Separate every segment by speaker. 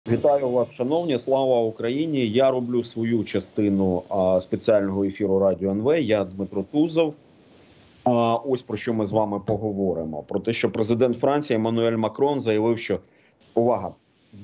Speaker 1: Вітаю вас, шановні, слава Україні! Я роблю свою частину спеціального ефіру Радіо НВ. Я Дмитро Тузов. Ось про що ми з вами поговоримо. Про те, що президент Франції Еммануель Макрон заявив, що, увага,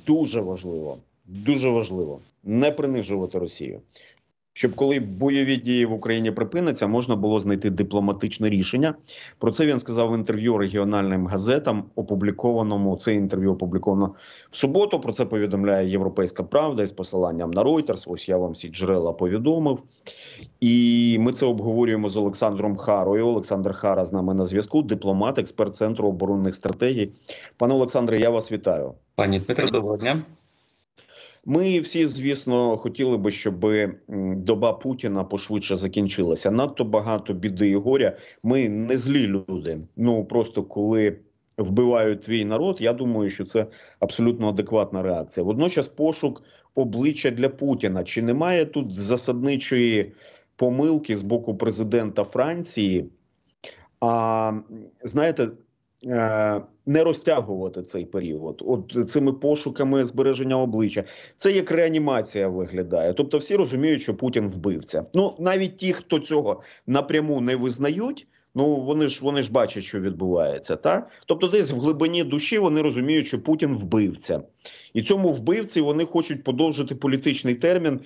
Speaker 1: дуже важливо не принижувати Росію. Щоб коли бойові дії в Україні припиняться, можна було знайти дипломатичне рішення. Про це він сказав в інтерв'ю регіональним газетам, це інтерв'ю опубліковано в суботу. Про це повідомляє Європейська Правда із посиланням на Reuters. Ось я вам всі джерела повідомив. І ми це обговорюємо з Олександром Харою. Олександр Хара з нами на зв'язку, дипломат, експерт Центру оборонних стратегій. Пане Олександре, я вас вітаю.
Speaker 2: Пані Дмитро, доброго дня.
Speaker 1: Ми всі, звісно, хотіли би, щоб доба Путіна пошвидше закінчилася. Надто багато біди і горя. Ми не злі люди. Просто коли вбивають твій народ, я думаю, що це абсолютно адекватна реакція. Водночас пошук обличчя для Путіна. Чи немає тут засадничої помилки з боку президента Франції? Знаєте, не розтягувати цей період. От цими пошуками збереження обличчя. Це як реанімація виглядає. Тобто всі розуміють, що Путін вбивця. Навіть ті, хто цього напряму не визнають, вони ж бачать, що відбувається. Так? Тобто десь в глибині душі вони розуміють, що Путін вбивця. І цьому вбивці вони хочуть подовжити політичний термін,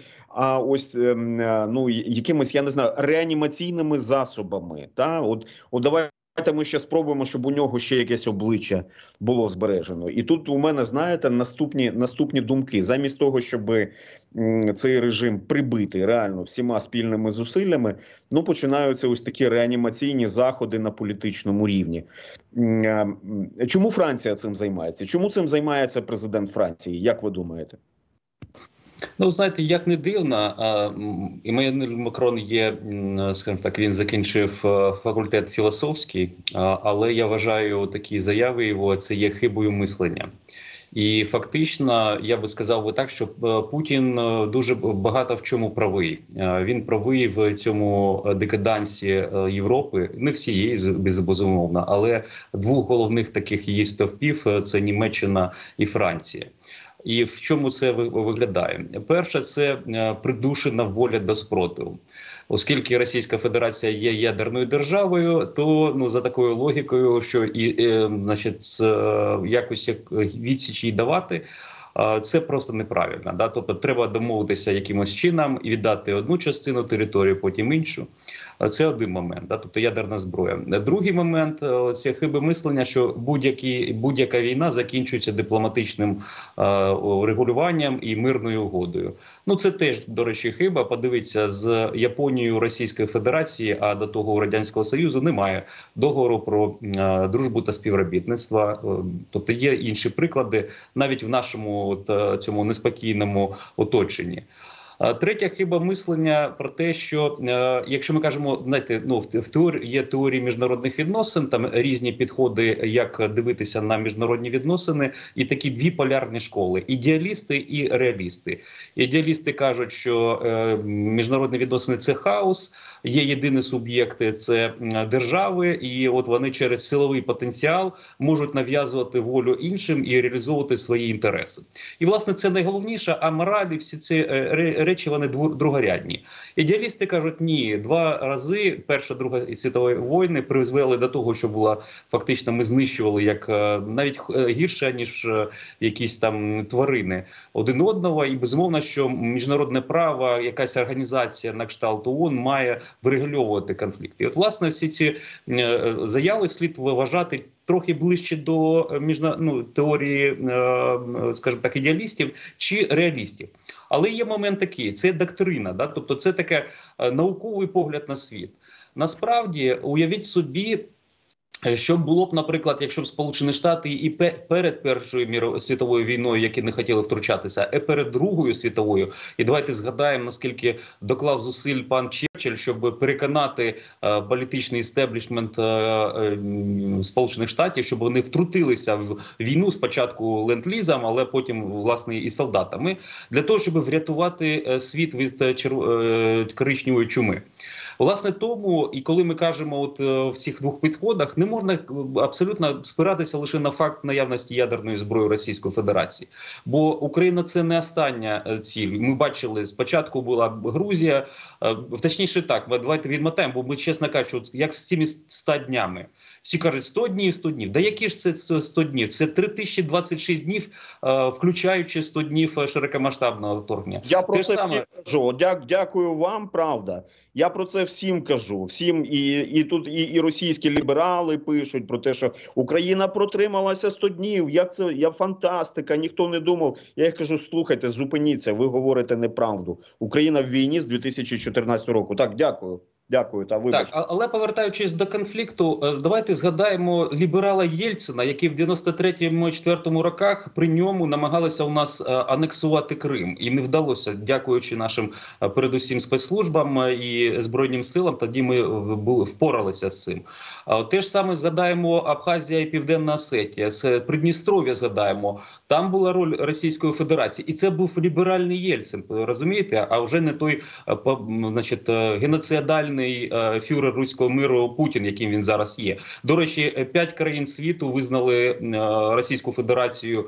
Speaker 1: якимись, я не знаю, реанімаційними засобами. Так? Давайте ми ще спробуємо, щоб у нього ще якесь обличчя було збережено. І тут у мене, знаєте, наступні думки. Замість того, щоб цей режим прибити реально всіма спільними зусиллями, починаються ось такі реанімаційні заходи на політичному рівні. Чому Франція цим займається? Чому цим займається президент Франції? Як ви думаєте?
Speaker 2: Знаєте, як не дивно, Еммануель Макрон є, скажімо так, він закінчив факультет філософський, але я вважаю, такі заяви його – це є хибою мислення. І фактично, я би сказав так, що Путін дуже багато в чому правий. Він правий в цьому декадансі Європи, не всієї, безумовно, але двох головних таких її стовпів – це Німеччина і Франція. І в чому це виглядає? Перше, це придушена воля до спротиву. Оскільки Російська Федерація є ядерною державою, то за такою логікою, що якось відсіч їй давати, це просто неправильно. Да? Тобто треба домовитися якимось чином і віддати одну частину території, потім іншу. Це один момент, да? Тобто ядерна зброя. Другий момент – це хиби мислення, що будь-яка війна закінчується дипломатичним регулюванням і мирною угодою. Це теж, до речі, хиба. Подивіться, з Японією Російської Федерації, а до того Радянського Союзу немає договору про дружбу та співробітництво. Тобто є інші приклади навіть в нашому цьому неспокійному оточенні. Третя хиба мислення про те, що якщо ми кажемо, знаєте, є теорії міжнародних відносин, там різні підходи, як дивитися на міжнародні відносини, і такі дві полярні школи – ідеалісти і реалісти. Ідеалісти кажуть, що міжнародні відносини – це хаос, є єдині суб'єкти – це держави, і от вони через силовий потенціал можуть нав'язувати волю іншим і реалізовувати свої інтереси. І, власне, це найголовніше, а мораль і всі ці речі, вони другорядні. Ідеалісти кажуть, ні, два рази Перша, Друга світові війни призвели до того, що фактично ми знищували навіть гірше, ніж якісь там тварини один одного. І безумовно, що міжнародне право, якась організація на кшталт ООН має врегульовувати конфлікти. І от, власне, всі ці заяви слід вважати трохи ближче до теорії, скажімо так, ідеалістів чи реалістів. Але є момент такий, це доктрина, да? Тобто це таке науковий погляд на світ. Насправді, уявіть собі, що було б, наприклад, якщо б Сполучені Штати і перед Першою світовою війною, які не хотіли втручатися, і перед Другою світовою, і давайте згадаємо, наскільки доклав зусиль пан Черчилль, щоб переконати політичний істеблішмент Сполучених Штатів, щоб вони втрутилися в війну спочатку ленд-лізом, але потім, власне, і солдатами, для того, щоб врятувати світ від коричневої чуми. Власне тому, і коли ми кажемо в цих двох підходах, не можна абсолютно спиратися лише на факт наявності ядерної зброї Російської Федерації. Бо Україна – це не остання ціль. Ми бачили, спочатку була Грузія, точніше так, давайте відмотаємо, бо ми, чесно кажучи, як з цими 100 днями. Всі кажуть, 100 днів, 100 днів. Да які ж це 100 днів? Це 3026 днів, включаючи 100 днів широкомасштабного вторгнення.
Speaker 1: Я про це саме кажу. Дякую вам, правда. Я про це всім кажу. Всім і тут і російські ліберали пишуть про те, що Україна протрималася 100 днів. Як це? Я фантастика, ніхто не думав. Я їх кажу, слухайте, зупиніться, ви говорите неправду. Україна в війні з 2014 року. Так, дякую. Дякую, та вибачте.
Speaker 2: Так, але повертаючись до конфлікту, давайте згадаємо ліберала Єльцина, який в 93-4 роках при ньому намагалися у нас анексувати Крим. І не вдалося, дякуючи нашим передусім спецслужбам і Збройним силам, тоді ми впоралися з цим. Те ж саме згадаємо Абхазія і Південна Осетія, з Придністров'я згадаємо. Там була роль Російської Федерації. І це був ліберальний Єльцин, розумієте? А вже не той, значить, геноцидальний фюрер руського миру Путін, яким він зараз є. До речі, 5 країн світу визнали Російську Федерацію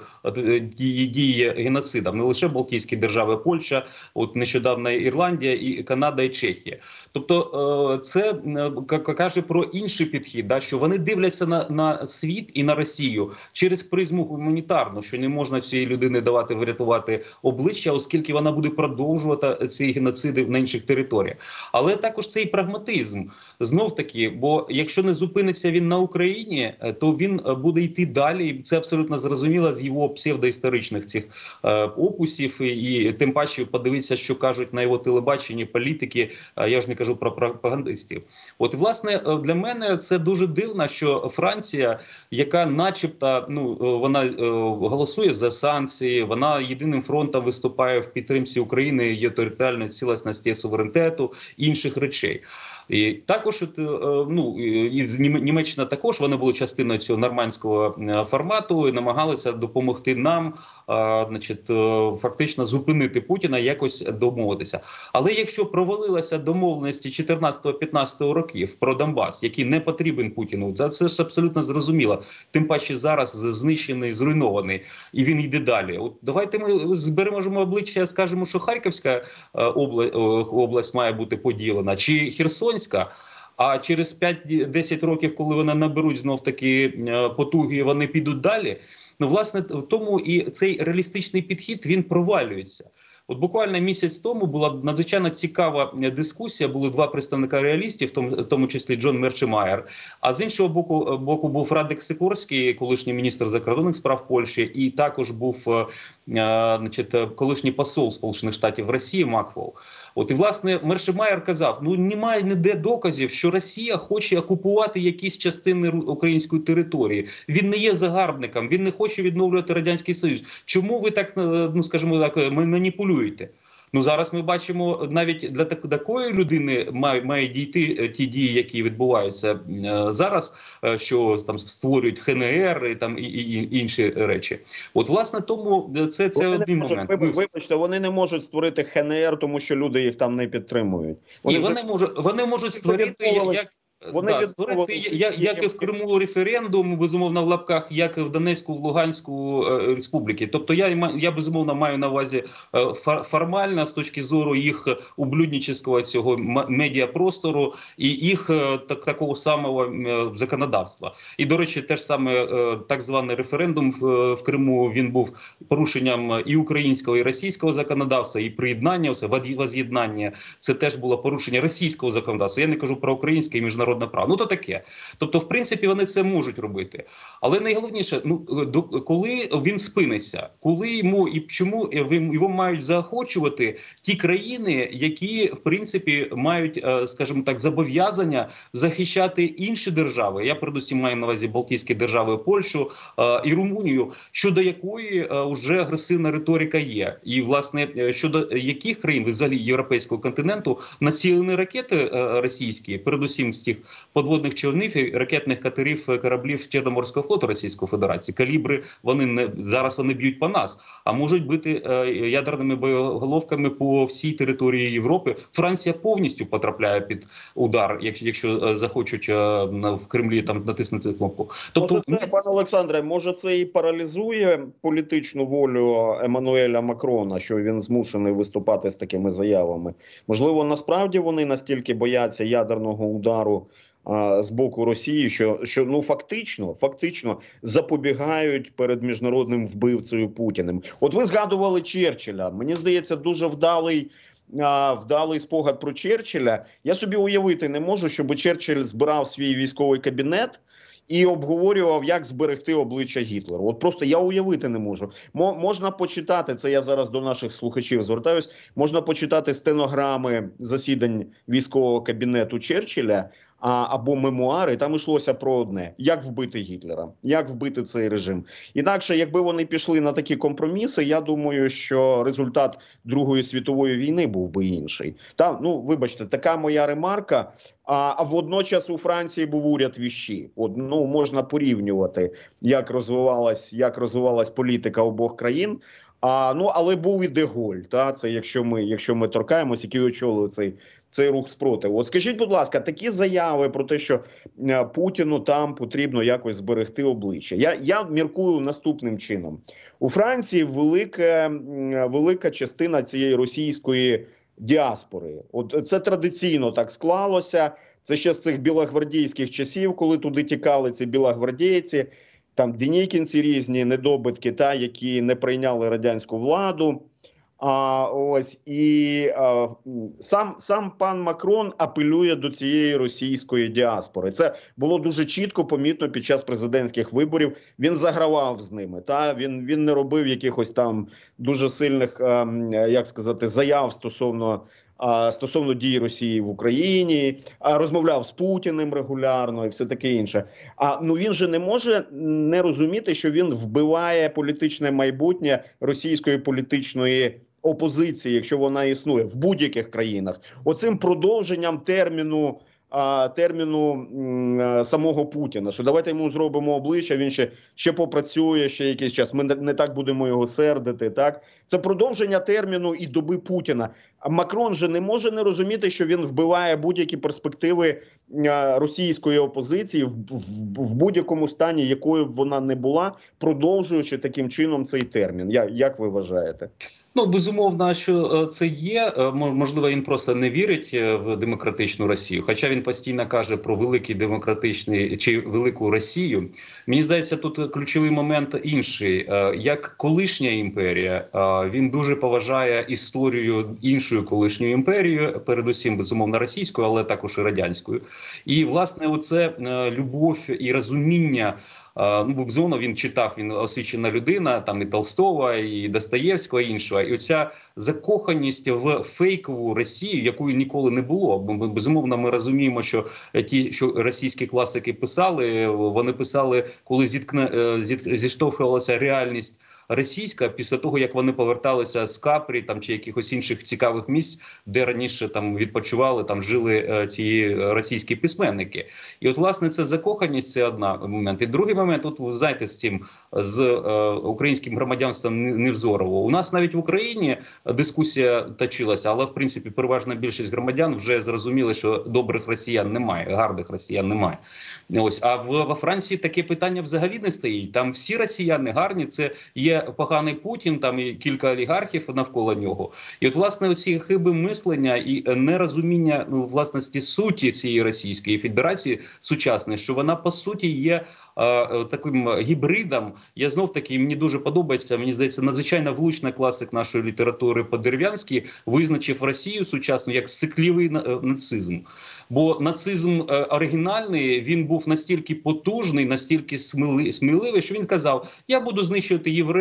Speaker 2: дії геноцидом. Не лише Балтійські держави, Польща, от нещодавно Ірландія, і Канада, і Чехія. Тобто це каже про інший підхід, да, що вони дивляться на світ і на Росію через призму гуманітарну, що не можна цієї людини давати врятувати обличчя, оскільки вона буде продовжувати ці геноциди на інших територіях. Але також це і прагматизм. Знов-таки, бо якщо не зупиниться він на Україні, то він буде йти далі. І це абсолютно зрозуміло з його псевдоісторичних цих опусів. І тим паче подивитися, що кажуть на його телебаченні політики, я ж не кажу про пропагандистів. От, власне, для мене це дуже дивно, що Франція, яка начебто, вона голосує за санкції, вона єдиним фронтом виступає в підтримці України, її територіальної цілісності, суверенітету, інших речей. І також Німеччина також, вони були частиною цього нормандського формату і намагалися допомогти нам, фактично зупинити Путіна, якось домовитися. Але якщо провалилася домовленості 14-15 років про Донбас, який не потрібен Путіну, це ж абсолютно зрозуміло. Тим паче зараз знищений, зруйнований, і він йде далі. От давайте ми збережемо обличчя і скажемо, що Харківська область має бути поділена, чи Херсонська. А через 5-10 років, коли вони наберуть знов-таки потуги, вони підуть далі. Власне, в тому і цей реалістичний підхід, він провалюється. От буквально місяць тому була надзвичайно цікава дискусія, були 2 представника реалістів, в тому числі Джон Мерчемаєр, а з іншого боку був Радек Сикорський, колишній міністр закордонних справ Польщі, і також був колишній посол Сполучених Штатів в Росії Маквол. От і, власне, Мершемаєр казав, немає ніде доказів, що Росія хоче окупувати якісь частини української території. Він не є загарбником, він не хоче відновлювати Радянський Союз. Чому ви так, скажімо так, маніпулюєте? Зараз ми бачимо, навіть для такої людини мають дійти ті дії, які відбуваються зараз, що там створюють ХНР і інші речі. От, власне, тому це один момент.
Speaker 1: Вибачте, вони не можуть створити ХНР, тому що люди їх там не підтримують.
Speaker 2: Вони можуть створити створити, як і в Криму референдум, безумовно, в лапках, як і в Донецьку, в Луганську республіки. Тобто я безумовно маю на увазі формально з точки зору їх ублюдничського цього медіапростору і їх такого самого законодавства. І, до речі, теж саме так званий референдум в Криму, він був порушенням і українського, і російського законодавства, і приєднання, це воз'єднання, це теж було порушення російського законодавства. Я не кажу про українське і міжнародне право. То таке. Тобто, в принципі, вони це можуть робити. Але найголовніше, коли він спиниться, коли йому і чому його мають заохочувати ті країни, які, в принципі, мають, скажімо так, зобов'язання захищати інші держави. Я, передусім, маю на увазі Балтійські держави, Польщу і Румунію, щодо якої вже агресивна риторика є. І, власне, щодо яких країн, взагалі, європейського континенту, націлені ракети російські, передусім з тих подводних човнів і ракетних катерів, кораблів Чорноморського флоту Російської Федерації. Калібри зараз вони б'ють по нас, а можуть бити ядерними боєголовками по всій території Європи. Франція повністю потрапляє під удар, якщо захочуть в Кремлі там натиснути кнопку.
Speaker 1: Тобто, пане Олександре, може це і паралізує політичну волю Еммануеля Макрона, що він змушений виступати з такими заявами? Можливо, насправді вони настільки бояться ядерного удару з боку Росії, що ну фактично запобігають перед міжнародним вбивцею Путіним. От ви згадували Черчилля. Мені здається, дуже вдалий спогад про Черчилля. Я собі уявити не можу, щоб Черчилль збирав свій військовий кабінет і обговорював, як зберегти обличчя Гітлера. От просто я уявити не можу. Можна почитати, це я зараз до наших слухачів звертаюсь, можна почитати стенограми засідань військового кабінету Черчилля, або мемуари, там йшлося про одне: як вбити Гітлера, як вбити цей режим. Інакше, якби вони пішли на такі компроміси, я думаю, що результат Другої світової війни був би інший. Ну, вибачте, така моя ремарка. А водночас у Франції був уряд Віщі. Ну, можна порівнювати, як розвивалась політика обох країн. Але був і де Голь, це якщо ми торкаємось, який очолив цей рух спротиву. От скажіть, будь ласка, такі заяви про те, що Путіну там потрібно якось зберегти обличчя. Я міркую наступним чином. У Франції велика частина цієї російської діаспори. От це традиційно так склалося. Це ще з цих білогвардійських часів, коли туди тікали ці білогвардійці, там денікінці різні, недобитки, які не прийняли радянську владу. Сам пан Макрон апелює до цієї російської діаспори. Це було дуже чітко помітно під час президентських виборів. Він загравав з ними. Він не робив якихось там дуже сильних, заяв стосовно дій Росії в Україні, розмовляв з Путіним регулярно і все таке інше. Він же не може не розуміти, що він вбиває політичне майбутнє російської політичної опозиції, якщо вона існує в будь-яких країнах. Оцим продовженням терміну самого Путіна, що давайте йому зробимо обличчя, він ще попрацює ще якийсь час, ми не так будемо його сердити, так? Це продовження терміну і доби Путіна. А Макрон же не може не розуміти, що він вбиває будь-які перспективи російської опозиції в будь-якому стані, якою б вона не була, продовжуючи таким чином цей термін. Як ви вважаєте?
Speaker 2: Безумовно, що це є. Можливо, він просто не вірить в демократичну Росію, хоча він постійно каже про великий демократичний чи велику Росію. Мені здається, тут ключовий момент інший. Як колишня імперія, він дуже поважає історію іншої колишньої імперії, передусім, безумовно, російською, але також і радянською. І, власне, оце любов і розуміння. Безумовно, він читав, він освічена людина, там і Толстого, і Достоєвського, і іншого. І оця закоханість в фейкову Росію, якої ніколи не було. Безумовно, ми розуміємо, що ті, що російські класики писали, вони писали, коли зіштовхувалася реальність російська, після того, як вони поверталися з Капрі там, чи якихось інших цікавих місць, де раніше там відпочивали, там жили ці російські письменники. І от, власне, це закоханість, це один момент. І другий момент, от, ви знаєте, з українським громадянством Невзорову. У нас навіть в Україні дискусія точилася, але, в принципі, переважна більшість громадян вже зрозуміли, що добрих росіян немає, гарних росіян немає. А во Франції таке питання взагалі не стоїть. Там всі росіяни гарні, це є поганий Путін, там і кілька олігархів навколо нього. І от, власне, оці хиби мислення і нерозуміння, власності суті цієї Російської Федерації сучасної, що вона, по суті, є таким гібридом. Я знов-таки, мені дуже подобається, мені здається, надзвичайно влучний класик нашої літератури Подерев'янський визначив Росію сучасну як сиклівий нацизм. Бо нацизм оригінальний, він був настільки потужний, настільки сміливий, що він казав: я буду знищувати євреїв,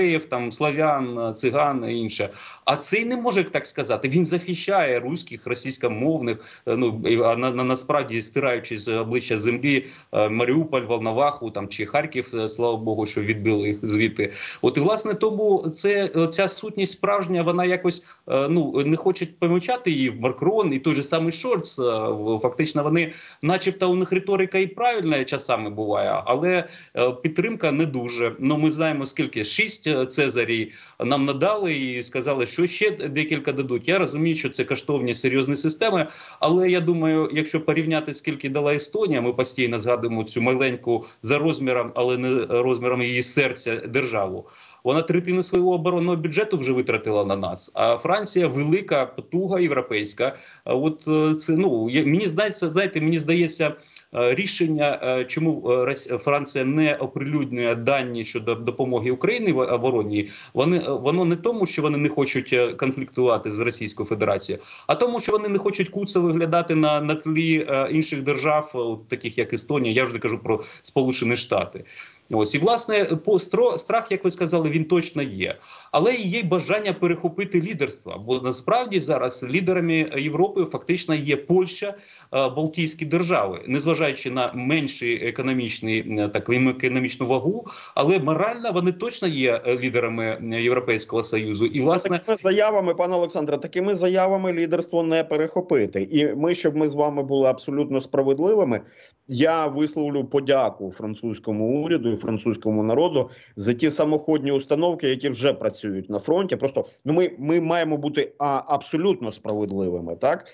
Speaker 2: євреїв, там славян, циган і інше. А цей не може так сказати. Він захищає руських, російськомовних, насправді стираючи з обличчя землі Маріуполь, Волноваху там чи Харків, слава Богу, що відбили їх звідти. От і власне тому ця сутність справжня, вона якось не хочуть помічати її Макрон і той же самий Шольц. Фактично вони, начебто, у них риторика і правильна часами буває, але підтримка не дуже. Ми знаємо, скільки 6 Цезарій нам надали і сказали, що ще декілька дадуть. Я розумію, що це коштовні серйозні системи, але я думаю, якщо порівняти, скільки дала Естонія, ми постійно згадуємо цю маленьку за розміром, але не розміром її серця державу. Вона третину свого оборонного бюджету вже витратила на нас. А Франція велика, потуга європейська. От це, мені здається, рішення, чому Франція не оприлюднює дані щодо допомоги Україні в обороні, воно не тому, що вони не хочуть конфліктувати з Російською Федерацією, а тому, що вони не хочуть куцо виглядати на тлі інших держав, таких як Естонія, я вже не кажу про Сполучені Штати. Ось, і, власне, страх, як ви сказали, він точно є. Але і є бажання перехопити лідерство. Бо насправді зараз лідерами Європи фактично є Польща, Балтійські держави. Незважаючи на меншу економічну вагу, але морально вони точно є лідерами Європейського Союзу. І, власне...
Speaker 1: Такими заявами, пане Олександре, такими заявами лідерство не перехопити. І щоб ми з вами були абсолютно справедливими, я висловлю подяку французькому уряду і французькому народу за ті самоходні установки, які вже працюють на фронті. Просто ми маємо бути абсолютно справедливими, так?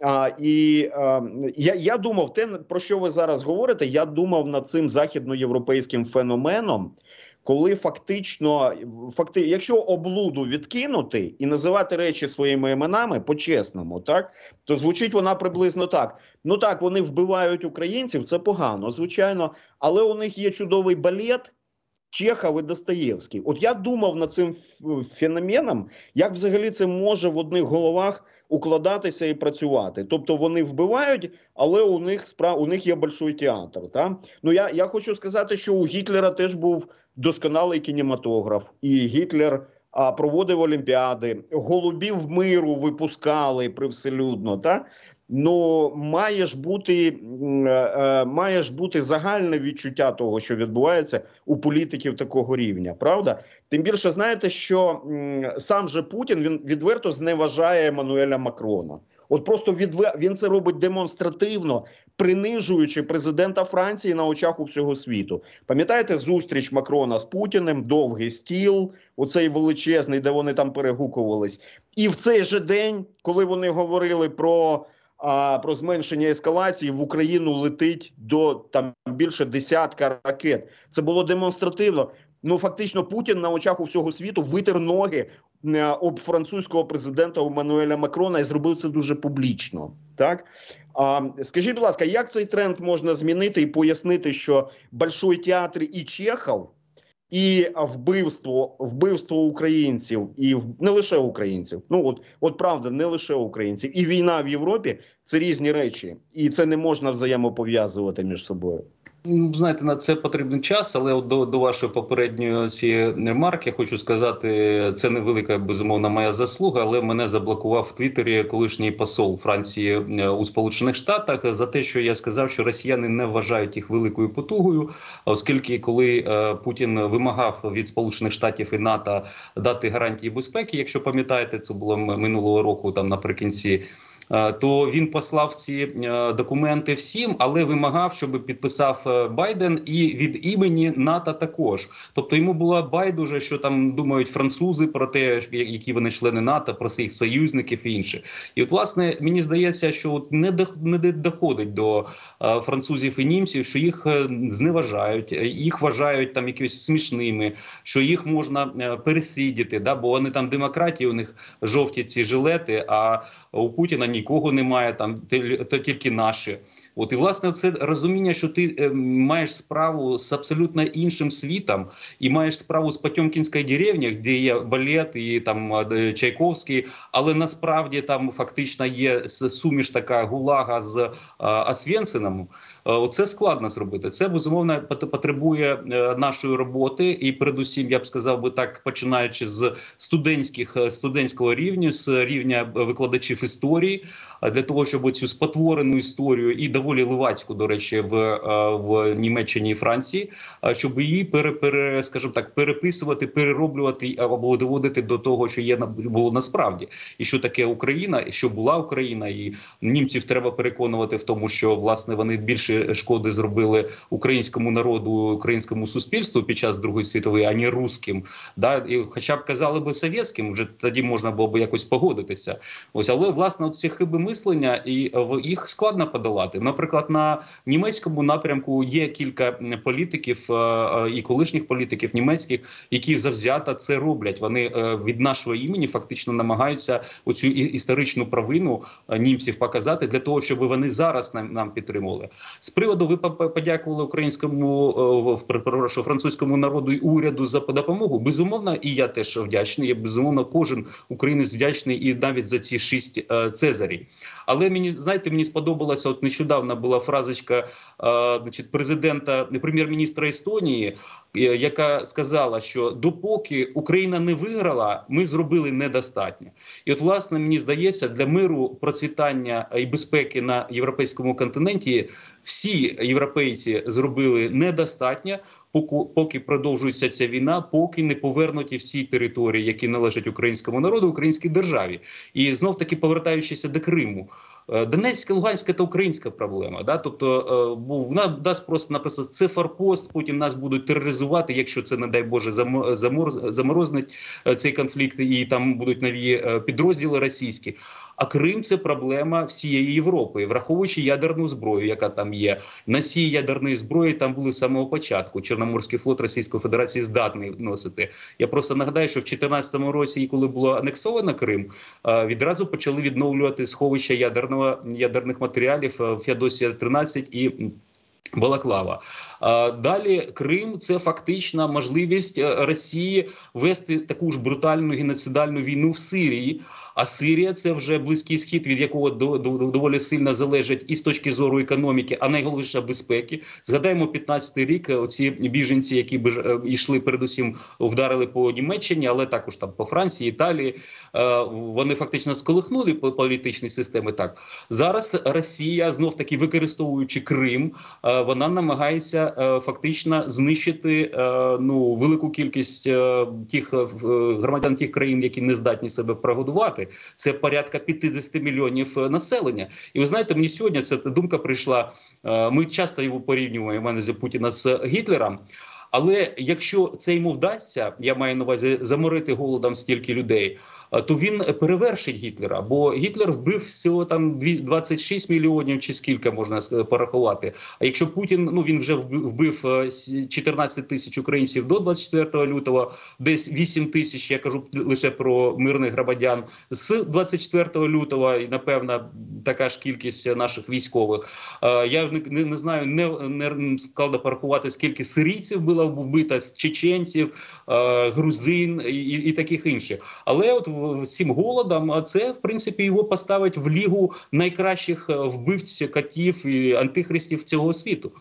Speaker 1: Я думав, те, про що ви зараз говорите, я думав над цим західноєвропейським феноменом, коли фактично, якщо облуду відкинути і називати речі своїми іменами по-чесному, так, то звучить вона приблизно так. Ну так, вони вбивають українців, це погано, звичайно, але у них є чудовий балет Чехов і Достоєвський. От я думав над цим феноменом, як взагалі це може в одних головах укладатися і працювати. Тобто вони вбивають, але у них є большой театр. Та? Я хочу сказати, що у Гітлера теж був досконалий кінематограф. І Гітлер проводив олімпіади, голубів миру випускали привселюдно. Та? Має ж бути загальне відчуття того, що відбувається у політиків такого рівня, правда? Тим більше, знаєте, що сам же Путін, він відверто зневажає Еммануеля Макрона. От просто він це робить демонстративно, принижуючи президента Франції на очах у всього світу. Пам'ятаєте зустріч Макрона з Путіним, довгий стіл, оцей величезний, де вони там перегукувались. І в цей же день, коли вони говорили про зменшення ескалації, в Україну летить до більше десятка ракет. Це було демонстративно. Фактично Путін на очах у всього світу витер ноги об французького президента Еммануеля Макрона і зробив це дуже публічно. Так? Скажіть, будь ласка, як цей тренд можна змінити і пояснити, що Большой театр і Чехов, і вбивство українців, і не лише українців, от правда, не лише українців, і війна в Європі – це різні речі, і це не можна взаємопов'язувати між собою?
Speaker 2: Знаєте, на це потрібен час, але до вашої попередньої цієї ремарки хочу сказати, це невелика, безумовно, моя заслуга, але мене заблокував в Твіттері колишній посол Франції у Сполучених Штатах за те, що я сказав, що росіяни не вважають їх великою потугою, оскільки коли Путін вимагав від Сполучених Штатів і НАТО дати гарантії безпеки, якщо пам'ятаєте, це було минулого року, там наприкінці, то він послав ці документи всім, але вимагав, щоб підписав Байден і від імені НАТО також. Тобто йому було байдуже, що там думають французи про те, які вони члени НАТО, про своїх союзників і інше. І от, власне, мені здається, що не доходить до французів і німців, що їх зневажають, їх вважають там якимось смішними, що їх можна пересидіти, бо вони там демократії, у них жовті ці жилети, а у Путіна нікого немає, там то тільки наші. От і власне це розуміння, що ти маєш справу з абсолютно іншим світом і маєш справу з Потьомкінською деревнею, де є балет і там Чайковський, але насправді там фактично є суміш така ГУЛАГа з Освєнцином. Оце складно зробити. Це, безумовно, потребує нашої роботи і передусім, я б сказав би так, починаючи з студентського рівня, з рівня викладачів історії, для того, щоб цю спотворену історію і доволі ливацьку, до речі, в Німеччині і Франції, щоб її скажімо так, переписувати, перероблювати або доводити до того, що було насправді. І що таке Україна, і що була Україна, і німців треба переконувати в тому, що, власне, вони більше шкоди зробили українському народу, українському суспільству під час Другої світової, ані русським. Да? І хоча б казали би совєтським, вже тоді можна було б якось погодитися. Ось, але, власне, от ці хиби мислення, і їх складно подолати. Наприклад, на німецькому напрямку є кілька політиків і колишніх політиків німецьких, які завзято це роблять. Вони від нашого імені фактично намагаються оцю історичну провину німців показати для того, щоб вони зараз нам підтримували. З приводу, ви подякували французькому народу і уряду за допомогу. Безумовно, і я теж вдячний. Я, безумовно, кожен українець вдячний і навіть за ці 6 цезарів. Але мені сподобалася, от нещодавно була фразочка прем'єр-міністра Естонії, яка сказала, що допоки Україна не виграла, ми зробили недостатньо. І от, власне, мені здається, для миру, процвітання і безпеки на європейському континенті всі європейці зробили недостатньо, поки продовжується ця війна, поки не повернуті всі території, які належать українському народу, українській державі. І знов-таки, повертаючися до Криму, Донецька, Луганська – це українська проблема. Да? Тобто вона дасть просто-напросто це форпост, потім нас будуть тероризувати, якщо це, не дай Боже, заморознить цей конфлікт і там будуть нові підрозділи російські. А Крим – це проблема всієї Європи, враховуючи ядерну зброю, яка там є. Носії ядерної зброї там були з самого початку. Чорноморський флот Російської Федерації здатний носити. Я просто нагадаю, що в 2014 році, коли було анексовано Крим, відразу почали відновлювати сховища ядерних матеріалів Феодосія-13 і Балаклава. Далі Крим – це фактично можливість Росії вести таку ж брутальну геноцидальну війну в Сирії. А Сирія – це вже Близький Схід, від якого доволі сильно залежить і з точки зору економіки, а найголовніше безпеки. Згадаємо 15-й рік, оці біженці, які йшли передусім, вдарили по Німеччині, але також там по Франції, Італії. Вони фактично сколихнули політичні системи. Так. Зараз Росія, знов-таки використовуючи Крим, вона намагається фактично знищити велику кількість тих громадян тих країн, які не здатні себе прогодувати. Це порядка 50 мільйонів населення. І ви знаєте, мені сьогодні ця думка прийшла, ми часто його порівнюємо, Путіна з Гітлером, але якщо це йому вдасться, я маю на увазі заморити голодом стільки людей, то він перевершить Гітлера, бо Гітлер вбив всього там 26 мільйонів чи скільки можна порахувати. А якщо Путін, він вже вбив 14 тисяч українців до 24 лютого, десь 8 тисяч, я кажу лише про мирних громадян, з 24 лютого, і напевно така ж кількість наших військових. Я не знаю, не складно порахувати, скільки сирійців було вбито, чеченців, грузин і таких інших. Але от цим голодом, це, в принципі, його поставить в лігу найкращих вбивць, катів і антихристів цього світу.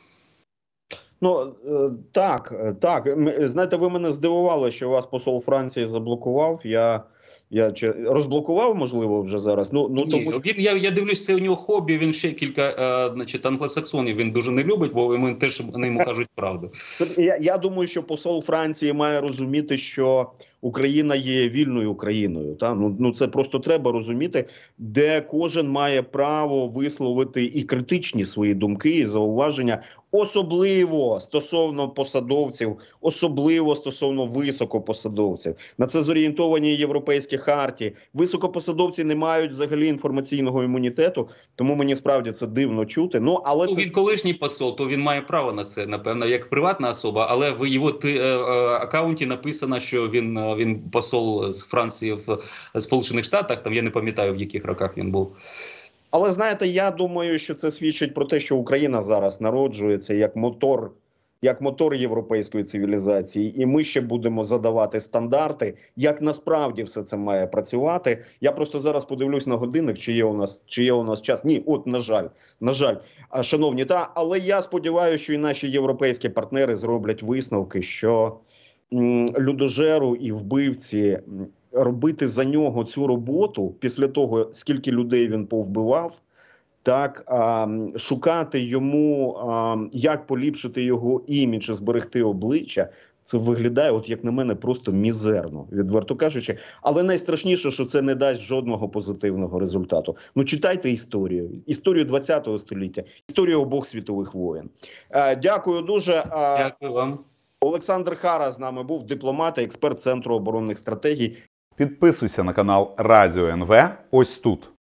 Speaker 1: Так. Знаєте, ви мене здивували, що вас посол Франції заблокував. Я розблокував, можливо, вже зараз.
Speaker 2: Ні, я дивлюсь, це у нього хобі, він ще кілька англосаксонів він дуже не любить, бо йому теж йому кажуть правду.
Speaker 1: Я думаю, що посол Франції має розуміти, що Україна є вільною країною. Це просто треба розуміти, де кожен має право висловити і критичні свої думки, і зауваження особливо стосовно посадовців, особливо стосовно високопосадовців. На це зорієнтовані європейські хартії. Високопосадовці не мають взагалі інформаційного імунітету, тому мені справді це дивно чути. Ну, але це...
Speaker 2: Він колишній посол, то він має право на це, напевно, як приватна особа, але в його аккаунті написано, що він посол з Франції в Сполучених Штатах, там я не пам'ятаю, в яких роках він був.
Speaker 1: Але, знаєте, я думаю, що це свідчить про те, що Україна зараз народжується як мотор європейської цивілізації, і ми ще будемо задавати стандарти, як насправді все це має працювати. Я просто зараз подивлюсь на годинник, чи є у нас час. Ні, от, на жаль, шановні, але я сподіваюся, що і наші європейські партнери зроблять висновки, що людожеру і вбивці робити за нього цю роботу після того, скільки людей він повбивав, так, шукати йому, як поліпшити його імідж і зберегти обличчя, це виглядає, от як на мене, просто мізерно, відверто кажучи. Але найстрашніше, що це не дасть жодного позитивного результату. Ну, читайте історію 20-го століття, історію обох світових воєн. Дякую дуже.
Speaker 2: Дякую вам.
Speaker 1: Олександр Хара з нами був, дипломат і експерт Центру оборонних стратегій.
Speaker 3: Підписуйся на канал Радіо НВ ось тут.